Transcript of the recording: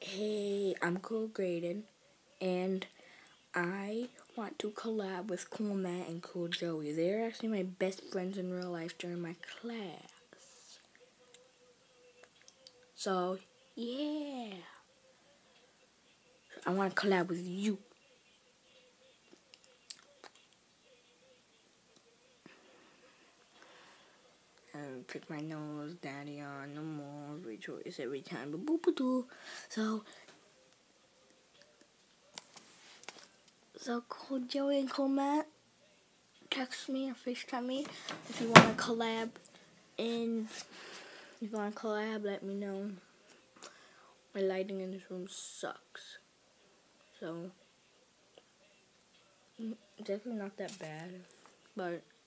Hey, I'm Cool Graydon, and I want to collab with Cool Matt and Cool Joey. They're actually my best friends in real life during my class. So, yeah. I want to collab with you. And pick my nose, daddy on, no more, rejoice every time, but boop doo. So Cool Joey and Cool Matt, text me or FaceTime me if you want to collab. And if you want to collab, let me know. My lighting in this room sucks. So, definitely not that bad. But